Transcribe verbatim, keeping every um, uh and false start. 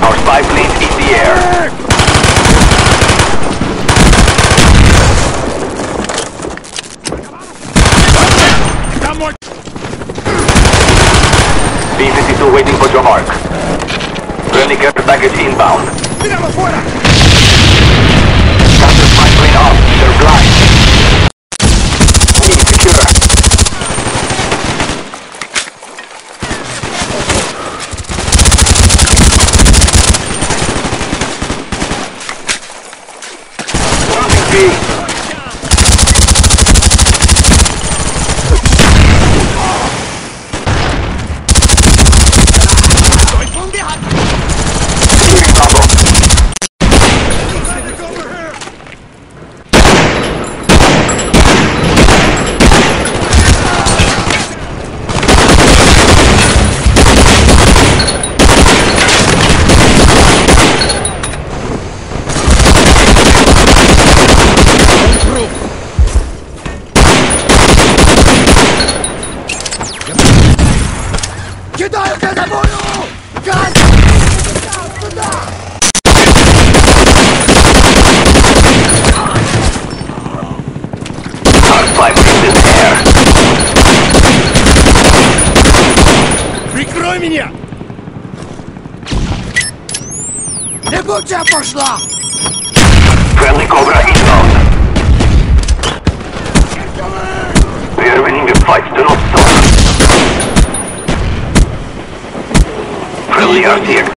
Our spy plane in the air. B fifty-two waiting for your mark. Friendly care package inbound. Counter spy plane up. They're blind. Need secure. Moving B. Кидаю казабою! Газ! Туда! Our spy plane in the air. Прикрой меня! Лягучая пошла! Friendly Cobra inbound. We are winning the fight. Do not stop. Friendly R T X.